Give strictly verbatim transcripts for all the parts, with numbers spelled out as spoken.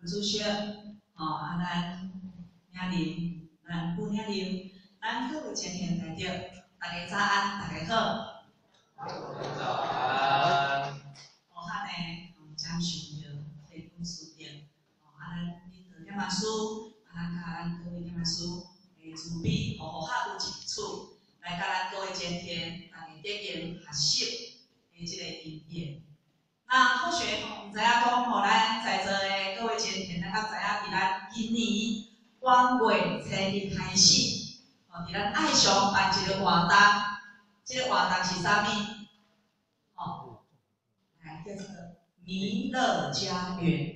主席，吼啊咱领领，咱副领领，咱各位前贤代表，大家早安，大家好。 早安。 好哈呢，讲上着这本书店，吼啊咱领导点啊书，啊咱甲咱各位点啊书，诶慈悲，互好哈有情处，来甲咱各位前贤，大家得经学习诶即个因缘。那或许吼，毋知影讲吼，咱在座的各位前贤，咱敢知影伫咱今年元月初日开始，吼，伫咱爱上办一个活动，即、这个活动是啥物？吼，来叫做弥勒家园。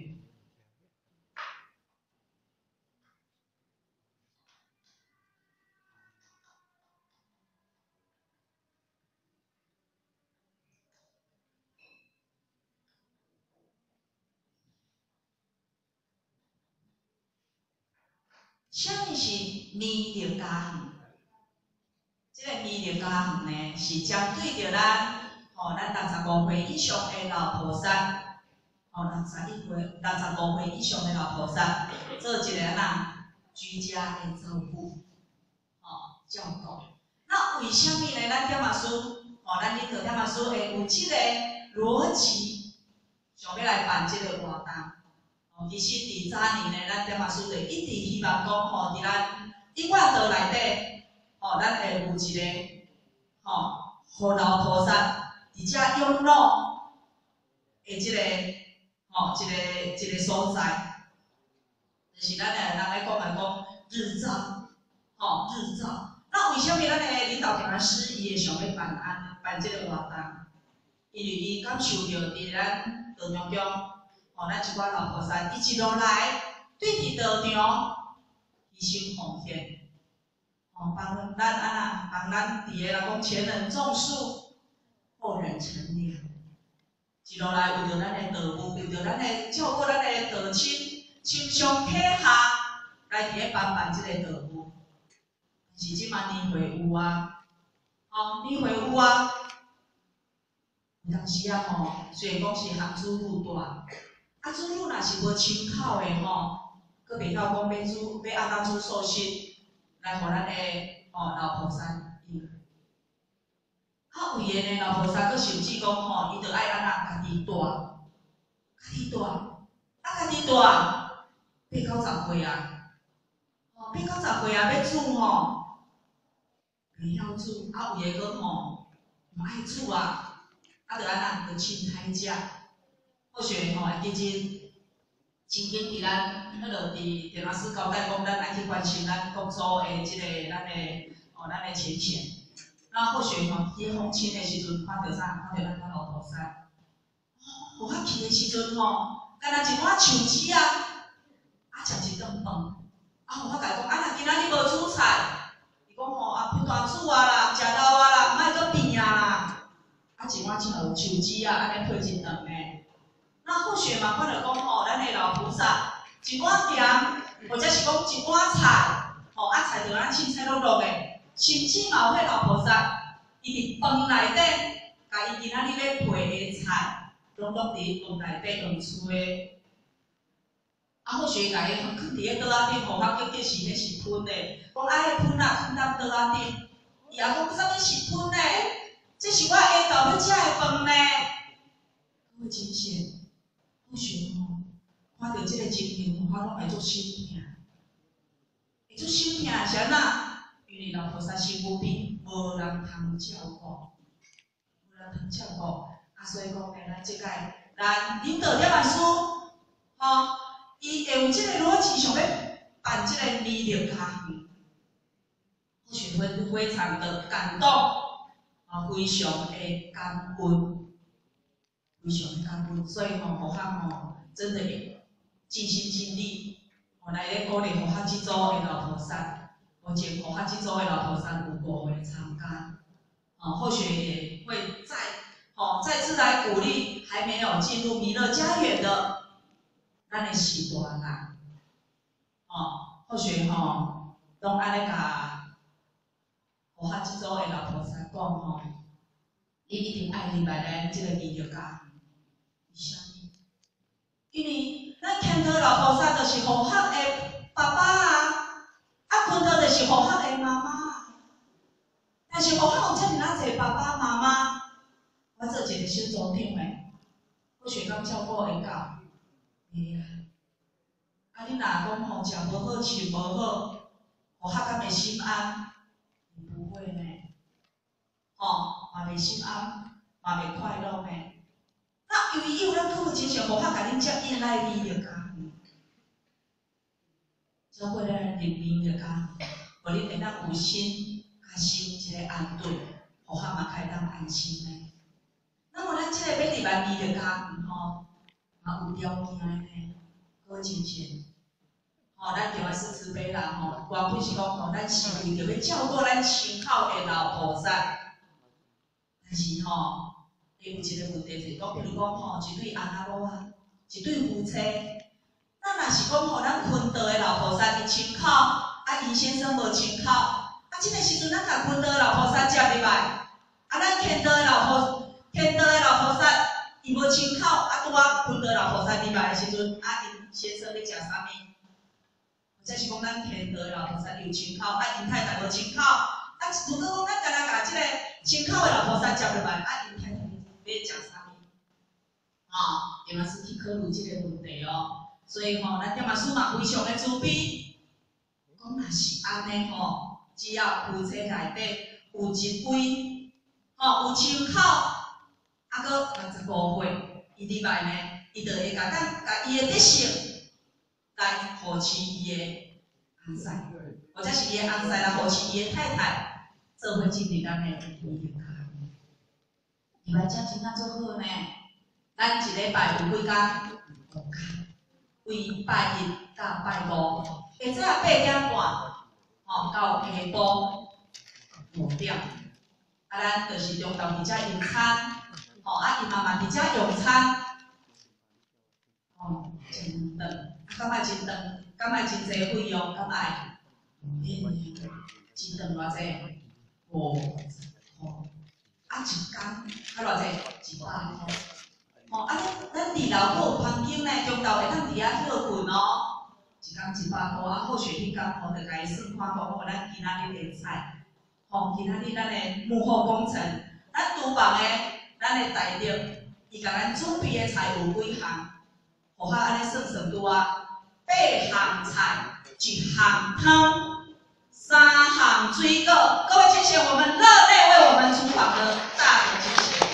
啥物是弥勒家园？即、这个弥勒家园呢，是针对着咱吼，咱六十五岁以上的老菩萨，吼六十一岁、六十五岁以上的老菩萨，做一个呐居家的照顾，吼教导。那为什么呢？咱点啊书，吼，咱领导点啊书会有即个逻辑，想要来办即个活动？哦，其实伫早年呢，咱点啊书就一直希望讲，吼，伫咱永远道内底，吼，咱会有一个，吼，互老菩萨伫遮养老的即、这个，吼，一个一个所在，就是咱诶人咧讲来讲日照，吼，日照。那为什么咱诶领导点啊师伊会想要办安办即个活动？因为伊感受着伫咱道场中。吼，咱一寡老菩萨，伊一路来对伫道场牺牲奉献，吼，帮咱安那帮咱伫个来讲前人种树，后人乘凉，一路来为着咱的道务，为着咱的照顾咱的道亲，亲上客下来伫个办办即个道务，是即马年会有啊，吼，年会有啊，有当时啊吼，虽然讲是行主路大。啊，主路若是无亲口的吼，佫袂晓讲要主要安怎主寿信来互咱的吼老菩萨用。啊，有诶呢老菩萨佫甚至讲吼，伊着爱安怎家己带，家己带，啊家己带八九十岁啊，吼八九十岁啊要煮吼，袂晓煮，啊有诶佫吼毋爱煮啊，啊着安怎着凊彩食。或许吼，其实曾经伫咱迄落伫电话室交代讲，咱爱去关心咱国祖的即、这个咱的哦，咱的前贤。那或许吼，伫封亲的时阵，看到啥？看到咱老菩萨。哦，有法去的时阵吼，干那一碗树枝啊，啊食一顿饭。啊，有法甲伊讲，啊若今仔日无煮菜，伊讲吼啊，不大煮啊啦，食肉啊啦，莫搁变啊啦。啊，一碗真有树枝啊，安尼配一顿呢。那或许嘛，看到讲吼，咱的老菩萨一碗饭，或者是讲一碗菜，吼啊菜着咱凊彩落落的，甚至嘛有迄老菩萨，伊伫饭内底，甲伊今仔日要配的菜，拢落伫饭内底用厝的。啊，或许甲伊放伫迄桌仔顶，互我叫叫是迄是喷的，讲啊迄喷啊放当桌仔顶，伊也讲啥物是喷的，这是我下昼要食的饭呢。各位真贤。或许吼，看到即个情形，我拢会做心痛，会做心痛是安怎？因为老菩萨身躯边无人通照顾，无人通照顾，啊，所以讲呢，咱即届咱领导点啊书，吼，伊会有即个逻辑想要办即个弥勒家园，或许会非常的感动，啊，非常的感恩。非常的感恩，所以吼，互咱吼真的尽心尽力，吼来咧鼓励互咱即组的老菩萨，目前互咱即组的老菩萨有五位参加，哦，或许也会再吼再次来鼓励还没有进入弥勒家园的咱的时段啦，哦，或许吼拢安尼甲互咱即组的老菩萨讲吼，伊一定爱入来咱即个弥勒家。为什么？因为咱看到老菩萨就是护法的爸爸啊，啊，坤德就是护法的妈妈。但是护法有遮尔哪侪爸爸妈妈，我做一个小组长诶，我想讲照顾会到，会啊。啊，你若讲吼食无好，穿无好，护法敢会心安？不会呢，吼，嘛袂心安，嘛袂快乐呢。那由于有咱可有亲像护法甲恁接引来离着家园，照顾咱人民着家园，互恁会当有心。啊，心一个安顿，互他嘛开当安心呢。那么咱即个要入万美的家园吼，嘛有条件的呢，各位亲戚，吼，咱台湾是慈悲人吼，原本是讲吼，咱是为着要照顾咱亲口的老菩萨，但是吼，伊有一个问题就是讲，比如讲吼，一对翁仔某啊，一对夫妻，咱若是讲吼，咱坤道的老菩萨伊亲口，啊，尹先生无亲口。啊，即个时阵，咱甲坤德的老菩萨接入来，啊，咱天德的老菩，天德的老菩萨伊无亲口，啊，拄啊坤德老菩萨入来的时阵，啊，因先生咧食啥物？或者是讲咱天德的老菩萨有亲口，啊，因太太无亲口，啊，如果讲咱干若甲即个亲口的老菩萨接入来，啊，因太太咧食啥物？吼，点啊是去考虑即个问题哦。所以吼，咱点啊师嘛非常的慈悲，讲若是安尼吼。只要夫妻内底有一位，吼、哦、有亲口，啊，搁六十五岁，伊入来呢，伊就会甲咱甲伊的德性来扶持伊的翁婿，或者是伊的翁婿来扶持伊的太太，做伙进入咱的伊的家。入来遮真正做好呢，咱一礼拜有几工？五工，为拜一到拜五，下早八点半。吼、哦，到下晡五点，啊，咱就是中昼伫遮用餐，吼、哦，啊，伊妈妈伫遮用餐，哦，真长，啊，敢爱真长，敢爱真侪费用，敢爱，免免，真长偌济？五十箍，啊，一工啊偌济？一百箍，吼、哦，啊，咱咱二楼阁有房间呢，中昼会当伫遐歇困哦。一工一百箍，啊，或许迄工吼，就甲伊算看讲，吼，咱今仔日的菜，吼，今仔日咱的幕后工程，咱厨房的，咱的台顶，伊甲咱准备的菜有几项，互较安尼算算拄啊，八项菜，一项汤，三项水果，各位谢谢我们热烈为我们厨房的大的谢谢，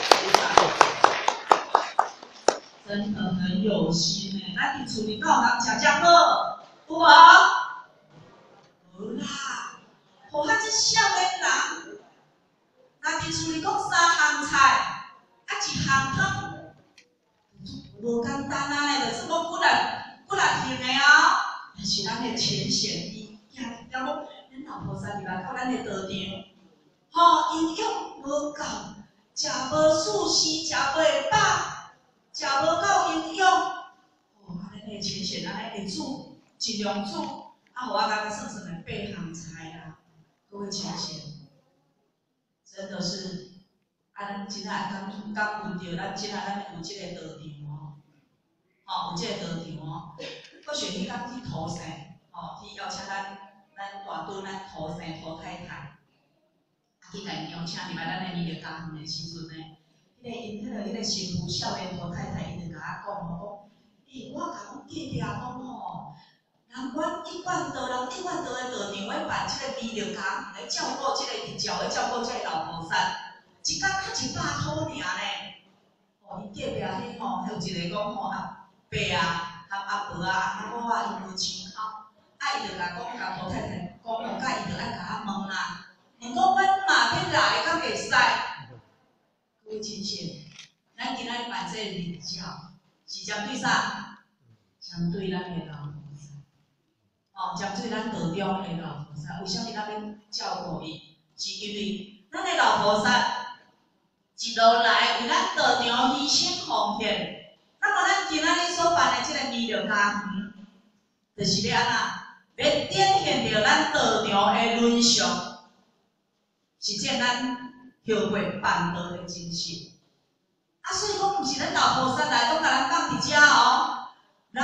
真的很有心诶，咱伫厝里敢有人食遮好？有无？无啦，互遐只少年人，若伫厝里讲三项菜，啊一项汤，无简单啊咧，就是讲几若几若幸的哦。但是咱的浅显伊惊惊讲，咱老菩萨入来到咱的道场，吼、哦、营养无够，食无舒适，食袂饱，食无够营养，哦，安尼的浅显安尼会煮。尽量煮，啊，互我甲他算算来八项菜啦，各位亲戚，真的是，啊，咱真爱感感恩着咱真爱咱有即个道场哦，吼、哦，有即个道场哦，我选迄天去土生，吼、哦，去邀请咱咱大墩咱土生土太太，啊，去甲伊邀请入来咱的伊个家园的时阵呢，迄、那个因迄个迄个新妇少年土太太，伊就甲我讲吼，讲，诶、欸，我甲阮隔壁讲吼。人阮一贯道人一贯道的道场，要办即个医疗家园来照顾即个日照，来照顾即个老菩萨，一工才一百箍尔咧。哦，伊隔壁迄吼，有一个讲吼阿伯啊、阿阿婆啊、阿某啊，伊无亲口，啊伊就甲讲甲老太太讲吼，甲伊就爱甲我问啦，问讲阮嘛要来，敢袂使？各位亲戚，咱今仔日办即个日照，是针对啥？针对咱的老。哦，针对咱道中的老菩萨，为什么咱要照顾伊？是因为咱的老菩萨一路来为咱道场牺牲奉献。那么咱今仔日所办的这个医疗家园，就是要安怎？要展现着咱道场的伦常，实践咱后辈办道的精神。啊，所以讲，毋是咱老菩萨来，拢甲咱放伫遮哦。咱有一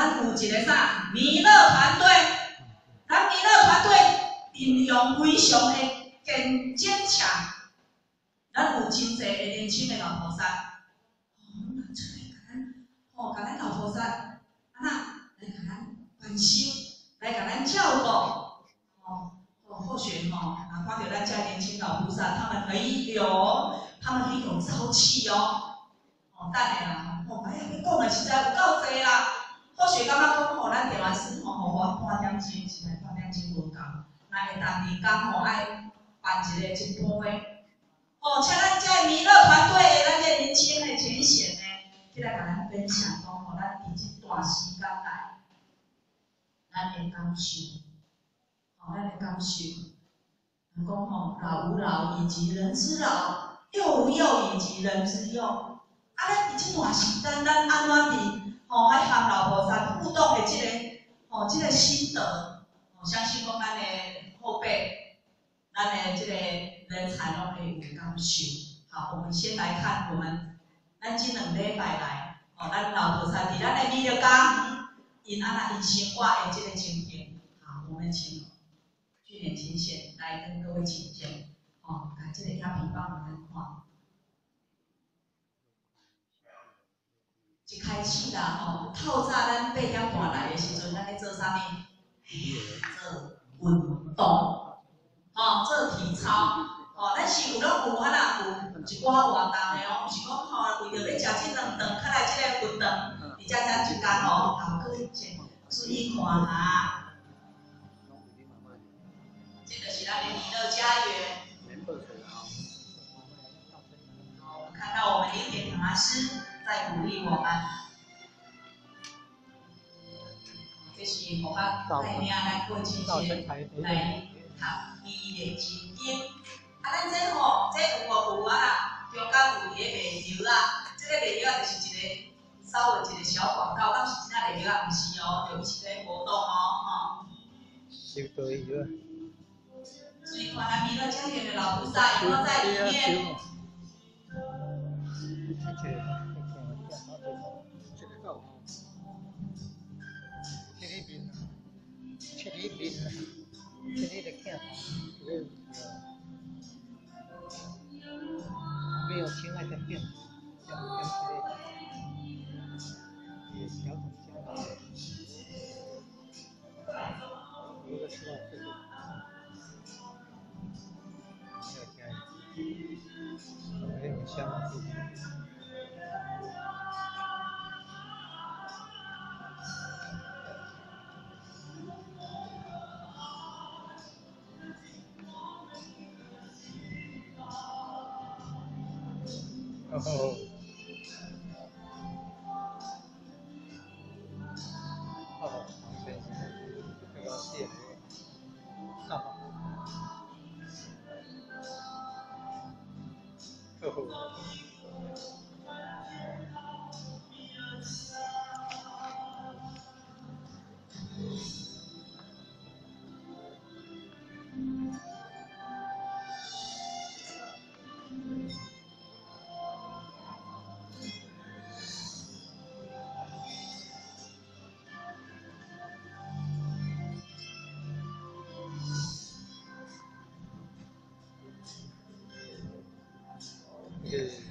一个啥弥勒团队，咱弥勒团队阵容非常的坚坚强，咱有真侪个年轻的老菩萨，哦，咱出来甲咱，哦，甲咱老菩萨，啊那来甲咱关心，来甲咱照顾，哦。或许哈，哪怕有咱家年轻老菩萨，他们很有，他们很有朝气哦。哦，等下啦，哦，哎呀，你讲的实在有够济啦。或许感觉讲吼，咱电话师吼，互我半点钟，实在半点钟无够。那会当日工吼爱办一个一般的，哦，请咱这弥勒团队的咱这年轻的前线呢，起来甲咱分享讲吼，咱伫这段时间来，咱的感受。哦，咱的感受，讲吼老吾老以及人之老，幼吾幼以及人之幼。啊，咱伫即段时间，咱安怎伫吼爱和老菩萨互动的即、這个吼即、這个心得，哦，相信讲咱的后辈，咱的即个人才拢会有感受。好，我们先来看我们咱即两礼拜来，哦，咱老菩萨伫咱的弥勒家，因安那因生活的即个情形。好，我们请。去年前线来跟各位请教，哦，把这个影片帮我们看。一开始啦，哦，透早咱八点半来的时阵，咱咧做啥物？做运动，哦，做体操，哦，咱是有拢有啊啦，有一寡活动的哦，毋是讲吼为着要食这两顿，较来这个运动，而且咱一工哦，头过一节，注意看下。这个是咱的弥勒家园。好，我们看到我们林典法师在鼓励我们。这是我们带领咱过去前来读弥勒经经。啊，咱这吼，这有无有啊？中间有一个卖药啊，这个卖药啊就是一个稍微一个小广告，敢是真正卖药啊？毋是哦，就是一个活动哦，吼。收费药。所以看咱弥勒家园的老菩萨有没有在里面？ 没有亲爱的变，讲讲之类的，也小很小，有的吃到这个。没有香气。哦。哦，对，这个蟹，上吧。哦。对。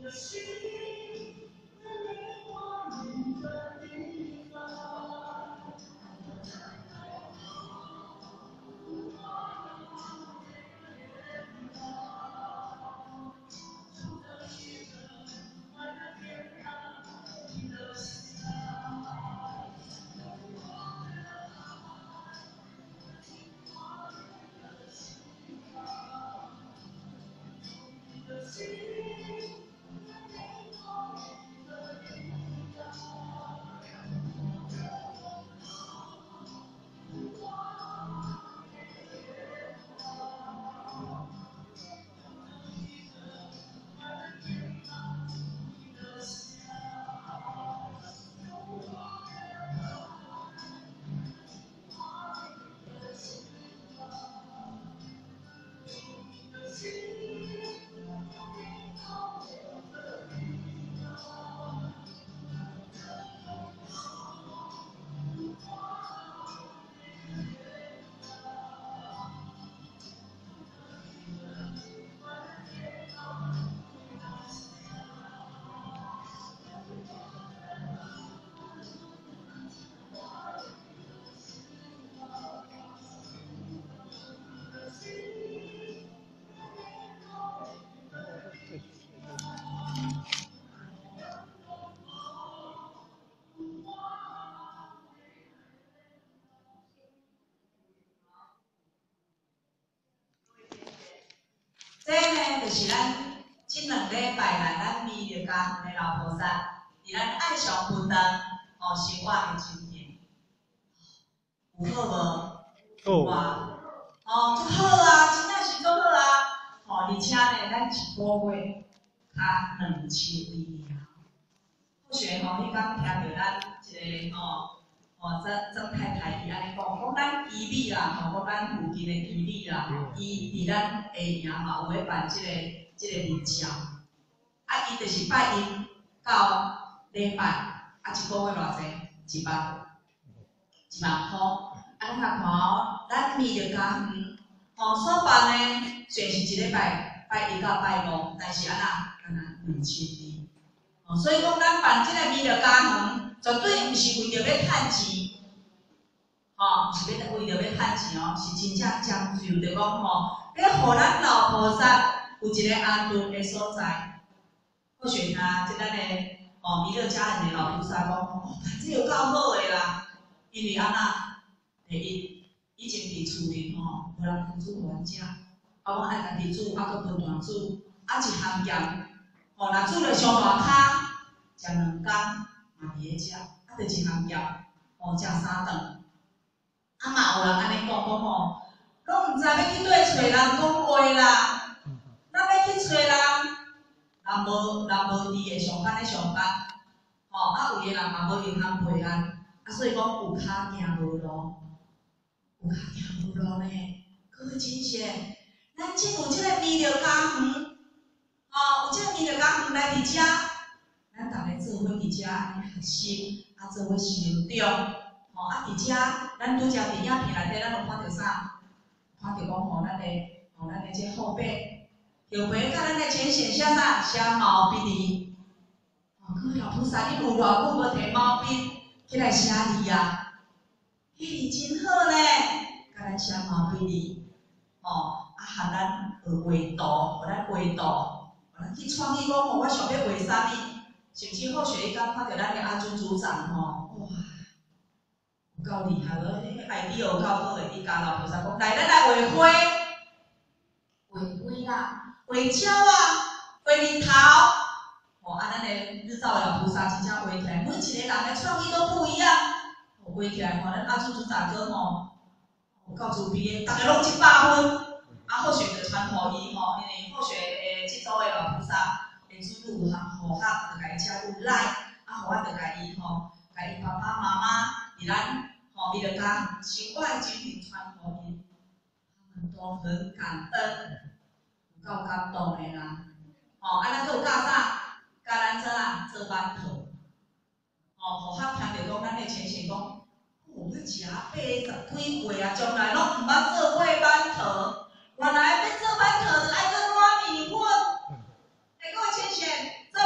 这呢，就是咱这两礼拜来咱弥勒家园的老菩萨，伫咱爱上分堂哦生活的经验，有好无？有啊，哦，足好啊，真正是足好啊！哦，而且呢，咱一个月较两千二啊。或许吼，迄刚听到咱一个吼。哦，曾曾太太伊安尼讲，讲咱基地啦，吼，讲咱附近的基地啦，伊伫咱下营嘛有咧办即、这个即、这个日照，啊，伊就是拜一到礼拜，啊，一个月偌济？一万，一万箍。啊，你看看哦，咱弥勒家园，吼所办呢，虽然是一礼拜拜一到拜五，但是安那安那两千二。哦，所以讲咱办即个弥勒家园。绝对毋是为着要趁钱，吼，毋是要为着要趁钱哦，是真正讲究着讲吼，要互咱老菩萨有一个安顿的所在。或许他即咱的哦弥勒家人的老菩萨讲，哦，这有够好个啦，因为安那，第一，以前伫厝里吼，无人分煮互咱食，啊，我爱家己煮，啊，搁分团煮，啊，一项咸，吼，若煮了上大骹，食两工。嘛伫咧食，啊，着一项咸，哦，食三顿。啊嘛有人安尼讲讲吼，拢毋知要去对找人讲话啦。咱要去找人，人无人无伫个上班咧上班，吼、哦，啊有个人嘛无闲通陪咱，啊所以讲有骹行无路，有骹行无路呢。各位亲戚，咱即有即个弥勒家园，吼、哦，有即个弥勒家园来伫遮。咱逐个做伙伫遮安尼学习，啊做伙成长，吼啊伫遮，咱拄则伫影片内底，咱有看到啥？看到讲吼，咱的吼咱的这后背，后背甲咱的前显写啥？写毛笔字。哦，各位老菩萨，你有偌久无摕毛笔起来写字啊？嘿，真好呢，甲咱写毛笔字，吼啊，含咱学画图，互咱画图，互咱去创意讲吼，我想要画啥物？甚至或许伊刚看到咱的阿朱组长吼，哇，有够厉害个，迄个 idea 有够好个，伊甲老菩萨讲，来，咱来画花，画花啦，画鸟啊，画日头，哦，啊，咱的日照的老菩萨真正画起来，每一个人的创意都不一样，哦，画起来吼，咱阿朱组长哥吼，有够自闭个，逐个拢一百分，啊，或许就传互伊吼，因为或许诶，即组的老菩萨。主女有项好学，就甲伊车有来，啊，互我就甲伊吼，甲伊爸爸妈妈伫咱吼弥勒家生活的经历传互伊，他们都很感恩，有够感动的啦。吼，啊，咱佫有教啥？教咱做啊，做馒头。吼，互较听着讲，咱的前贤讲，哦，要食八十几岁啊，从来拢毋捌做过馒头，原来要做馒头就爱做糯米粉。各位亲戚，做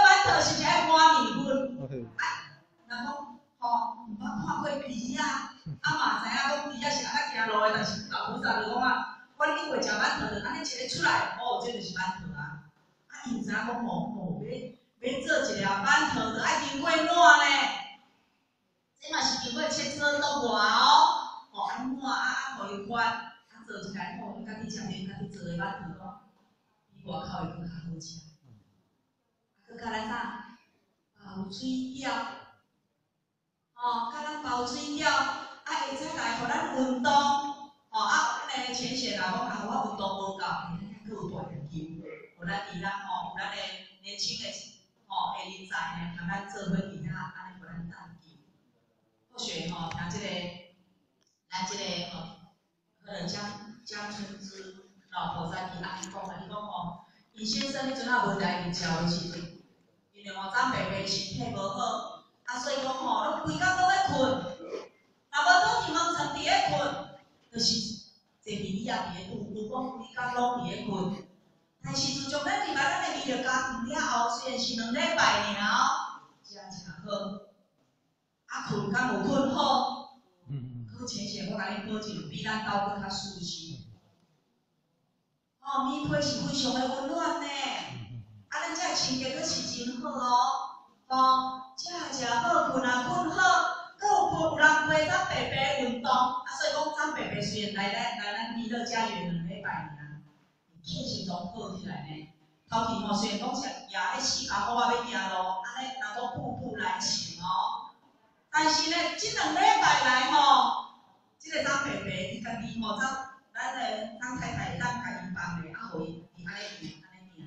出来，哦，这就是馒头啊。啊，伊知影讲吼吼，要要做一粒馒头，就爱经过烂呢。这嘛是经过切磋弄磨哦，哦，安磨啊啊，互伊翻，啊做出来吼，家己食面，家己做的馒头哦，比外口的更较好食。佮甲咱啥？包水饺，哦，甲咱包水饺，啊，会使来互咱运动，哦，啊，咱的浅显啊，讲啊，我运动无够，咱还有大眼睛，互咱伫咱吼，有咱的年轻的吼的人才呢，通咱做伙伫遐，安尼互咱带进。或许吼，听即、这个，咱即、这个吼，迄个江江春之老婆在伊安尼讲啊，伊讲吼，伊先生迄阵啊无来去照的时阵。因为我长爸爸身体无好，啊，所以讲吼，拢规工拢在困，若无倒去门床伫咧困，就是坐皮椅啊伫咧拄，如果规工拢伫咧困，但是自从咱入来咱的医疗家庭了后，虽然是两礼拜尔哦，食诚好，啊困敢无困好，搁浅浅我甲你保证，比咱兜搁较舒适。哦，棉被是非常的温暖呢。啊，咱遮清洁阁是真好哦，哦，食食好，困啊困好，阁有有人陪咱白白运动，啊，所以讲咱白白虽然来咱来咱美乐家园两礼拜尔，气势拢好起来呢。头前吼虽然讲是也迄四脚乌啊要行路，安尼若讲步步难行哦，但是呢，即两礼拜来吼，即、这个咱白白伊家己吼，咱咱的咱太太咱家己帮的，啊，互伊伊安尼行。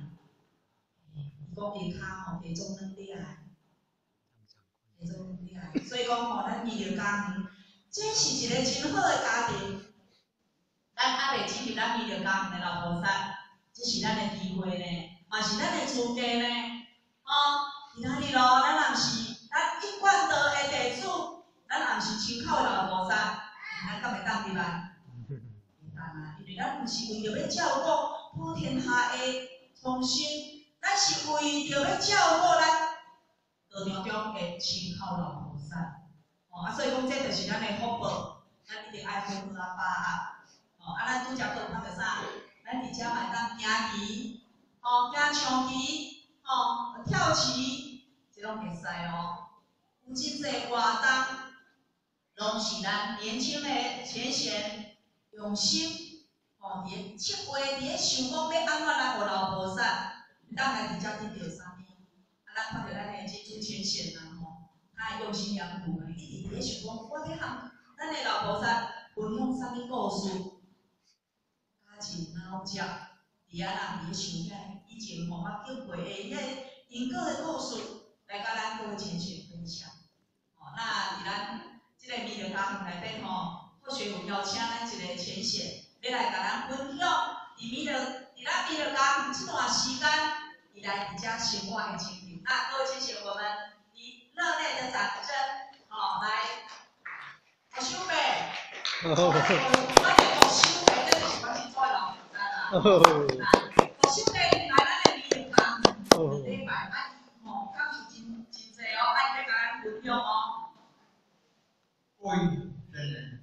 讲伊骹吼，地种软厉害，地种软厉害，所以讲吼，咱医疗家庭，这是一个真好的家庭。咱还袂进入咱医疗家庭的老菩萨，这是咱的机会呢，嘛是咱的资格呢。哦，今仔日咯，咱若是咱一贯道的地主，咱若是亲口的老菩萨，咱敢会当入来？袂当啊，因为咱毋是为着要照顾普天下的众生。咱是为着要照顾咱道场中的亲口老菩萨，哦啊，所以讲这就是咱的福报，咱一定爱好好啊把握，哦啊，咱拄则讲咱着啥？咱伫遮嘛当行棋，哦，行象棋，哦，跳棋，这拢会使哦。有真济活动，拢是咱年轻的浅显用心，哦，伫咧七八伫咧想讲要安怎来互老菩萨。当来伫遮得到啥物？啊，咱看到咱的这主浅显人吼，他用心良苦的，一直伫咧想讲，我要向咱的老菩萨分享啥物故事？家真脑汁，伫遐人伫咧想遐以前吼捌叫过的迄个因果的故事，来甲咱各位浅显分享。哦，那伫咱即个美疗家庭内底吼，或许有邀请咱一个浅显，要来甲咱分享伫美疗。伫咱美疗家庭这段时间，以来伫遮生活的情形，啊，各位亲戚，我们以热烈的掌声，哦，来，我收呗，我我我收呗，这是我是做老菩萨啦，我收呗，来咱的美疗家庭，礼拜啊，吼，讲是真真济哦，爱要甲咱分享哦。 各位真人，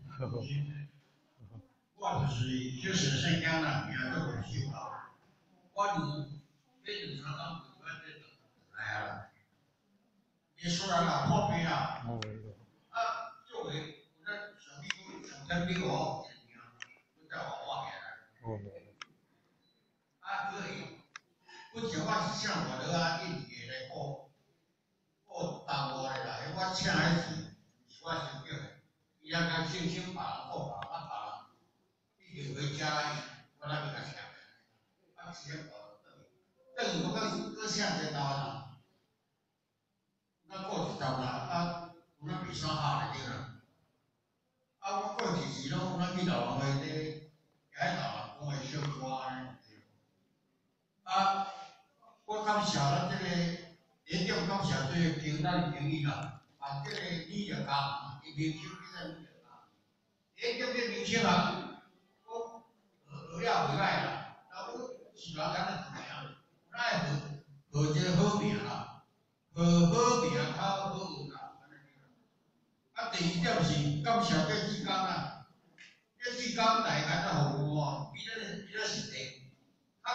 我就是就是新疆人，也都会修道。我就这就常常不断的来了。你说了老破病啊，啊，作为我这小弟兄想跟比我，我在我外面啊，可以，我讲话是像我的啊，一年来过，过当我的啦，我请来是，我是叫，伊那个星星把过把把把，一直回家，我那个个请。时间到了，等于我讲搁向前头啦，咱过一道啦，啊，有咱比赛下来对啦，啊，我过一时拢有咱去老王的咧，喺老王讲的小歌安尼，啊，我感谢咱这个，一定感谢这个经咱的经理啦，啊，这个李着家，伊明星比赛李着家，一定这明星啊，我学了袂歹啦。是人敢若怎样？咱会学学一个好名啦，学好名较好学啦。啊，第二点是感谢这志工啦，这志工大家都互我，比咱比咱实地，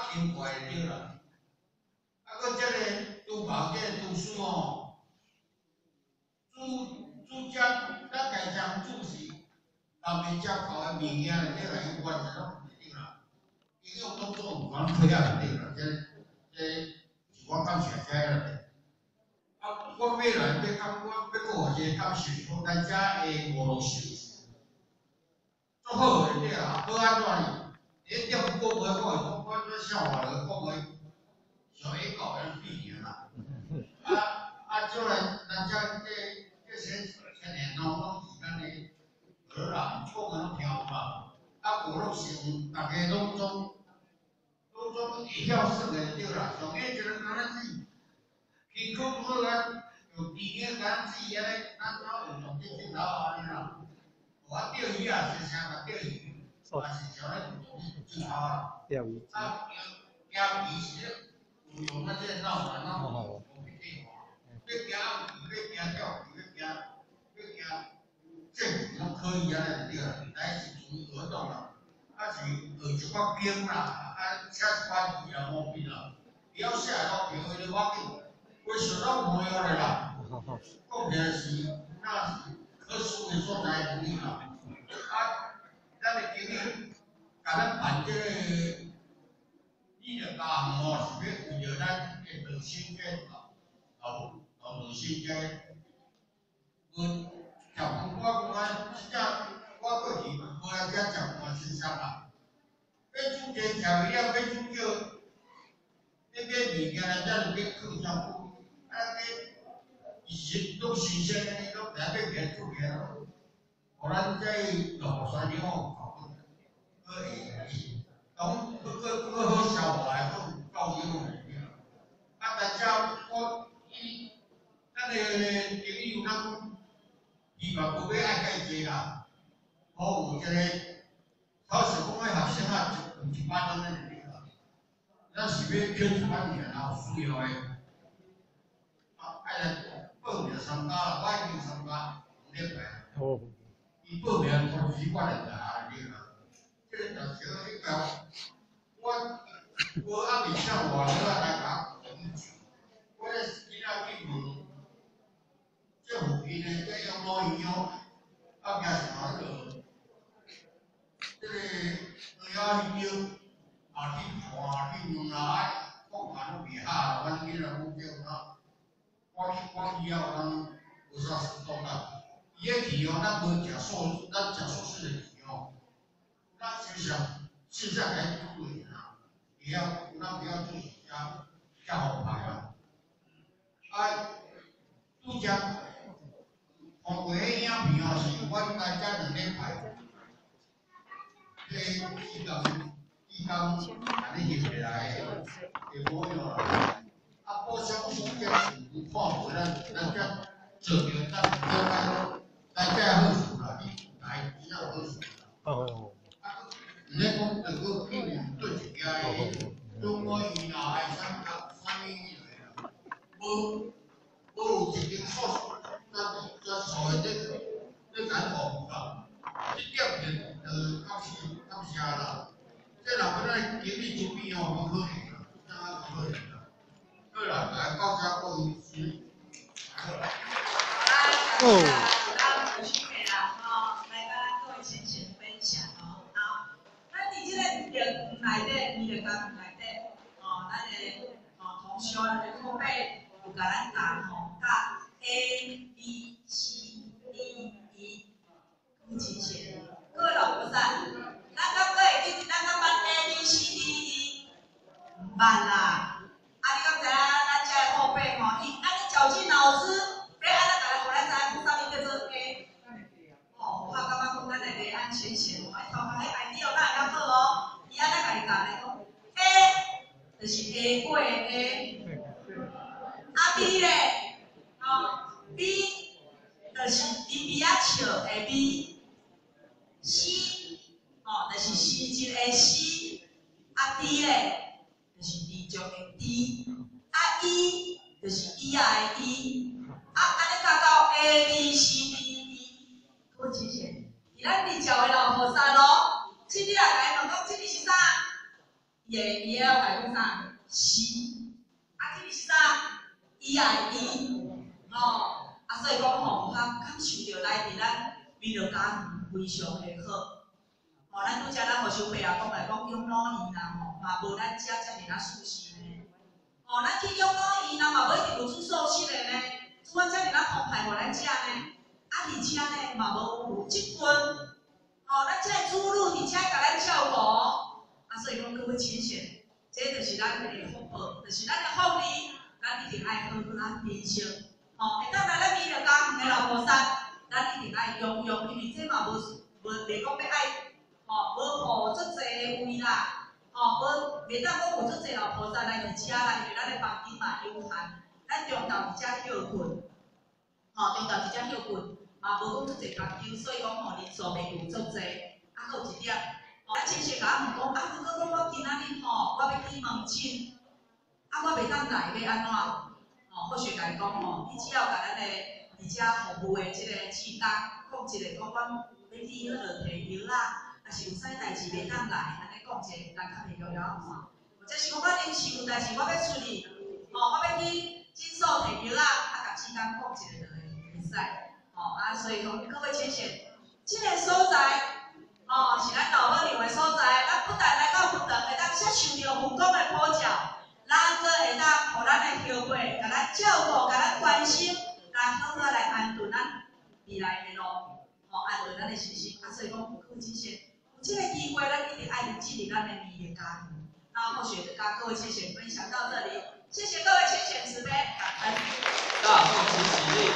说哦，主主将咱家将主席，后面接口的物件咧，你来伊完全拢唔一定啦。伊有工作有人推啊来定啦，这这是我感谢这啦。啊，我未来要讲，我要讲一个感受，讲咱遮的五路寿司，足好诶，对啦，好安怎呢？你点讲话，我讲我做笑话了，讲话像一搞人避免啦。啊啊，将来咱遮这这些青年拢拢是咱的儿啦，讲个拢听有啦。啊，无拢是大家拢总拢总会晓算诶，对啦。上个就是安尼子，天空好啊。有甜个咱自安尼，咱怎有用这镜头安尼啦？我钓鱼啊，是啥个钓鱼？也是像咧镜头啊。 钓鱼。 啊，钓鱼是有用那些闹啊闹，我袂记话。要钓鱼，要钓钓鱼，要钓要钓，这拢可以安尼就对啦。但是属于儿童啦，啊是学一寡兵啦，啊写一寡字啊，毛笔啦，不要写到平为了我紧。我想到没有了啦，讲起来是那是特殊的所在能力啦。啊，咱的经理甲咱办这个理疗家项哦，是要为了咱的内心这后后内心这，我食饭我讲啊，真正我过去无来遮食饭先生啦，要煮这调味料，要煮叫，要买物件来遮就要靠上苦。啊，你是都新鲜的，你都台北边做边咯。互咱在落山以后，搞个可以，讲个个个好消化来讲够用的。啊，大家我伊，咱个经理有当，希望各位爱介济啦。我有一个，考试讲个学生啊，一一百钟的能力啦，咱是要捡一百年啊，有需要的。爱来报名参加啦，我已经参加五礼拜。哦。伊报名通知我来来你啦。这个就少一条，我我暗暝上我来来甲我咧今仔去问，这附近的这养老院哦，啊惊是哪个？这个养老院啊去看去问啦，讲话拢袂好，阮囡仔讲叫他。我去我以后咱有啥事做啦？伊个鱼哦，咱无食素，咱食素食的鱼哦，咱就想现在来做对啦，不要咱不要做加加好牌啦。啊，拄则看过迄影片哦，是我大家两礼拜，这伊讲伊讲安尼翕起来的，会无用啦。啊，我相信这是有看过咱咱遮做着咱咱咱遮好处啦，你来比较好处啦。哦。啊，毋咧讲着个去面对一家的中国医啦，还是啥物啥物迄个啦，无无有一间所，咱咱所谓的咧咱服务啦，这点点呃感谢感谢啦。这若要咱经理这边哦，无可能啦，真无可能啦。对了，来高家过一期。好， 哦。咱有趣的啦，吼，来甲咱各位先生分享哦。好，咱伫即个园内底，伊个家园内底，哦，咱个哦同学个后辈有甲咱讲吼，甲 A B C D E 不齐全，各老不散。咱甲各会记，咱甲班 A B C D E 毋捌啦。啊，你敢知影咱遮个后辈吼？伊安尼绞尽脑汁，要安怎甲咱互咱知影啥物叫做 A？ 哦，我感觉讲咱个个安全线，哎，头壳迄 idea 咱会较好哦。伊安尼甲伊讲咧讲 ，A 就是 A 过的 A， 啊 B 咧，哦 B 就是比比啊笑的 B，C 哦就是 C 一个 C， 啊 D 咧。就是D种的 D， 啊 E 就是 E 啊的 E， 啊安尼加到 A B C D E， 好齐全。伫咱立教的老菩萨咯，这里啊来问讲，这里是啥？伊会伊会甲讲啥 ？C， 啊这里是啥伊爱伊，吼，啊，所以讲吼，较感受着来伫咱美乐家园非常的好。吼，咱拄则咱互小伯啊讲来讲养老院啦，吼，嘛无咱遮遮尔啊舒适呢。吼，咱去养老院啦，嘛无一定有煮素食的呢，煮啊遮尔啊澎湃互咱食呢。啊，而且呢，嘛无有积分，吼，咱遮主女伫遮甲咱照顾，啊，所以讲各位请选，这就是咱的福报，就是咱的福利。 咱一定爱好好啊珍惜，吼，会当来咱美乐家园的老婆山，咱一定爱用用，因为这嘛无无袂讲要爱，吼，无互足济位啦，吼，无袂当讲有足济老婆山来伫遮啦，因为咱的房间嘛有限，咱中昼伫遮休困，吼，中昼伫遮休困，嘛无讲足济房间，所以讲吼人数袂有足济，啊，还有一点，吼，咱亲戚甲我问讲，啊，如果讲我今仔日吼，我要去问亲。 啊，我袂当来要安怎？吼，或许甲伊讲吼，你只要甲咱的伫遮服务的即个志工讲一个，讲阮要去迄落摕药啊，啊是有啥代志袂当来，安尼讲一个，咱较袂摇摇看。或者是讲我临时有代志，我要出去，吼，我要去诊所摕药啊，啊甲志工讲一个就会会使。吼，啊，所以讲各位请选，即个所在，吼是咱老伙娘的所在，咱不但来到不长，会当接受着父公的保教。 咱阁会当互咱的后辈，甲咱照顾，甲咱关心，来好好来安顿咱未来的路，吼安顿咱的信心。啊，所以讲有各位亲戚，有这个机会，咱一定爱入进入咱的美乐家园。那或许就跟各位亲戚分享到这里，谢谢各位亲戚慈悲，感恩。 大众齐起立。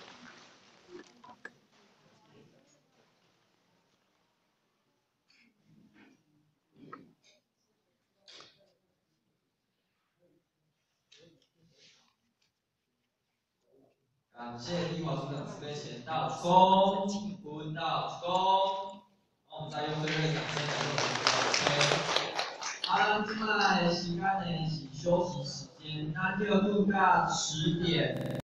感谢李华组长慈悲前到公，坤到公，我们再用最后一个掌声来做结束。好了，今麦时间呢是休息时间，那六度到十点。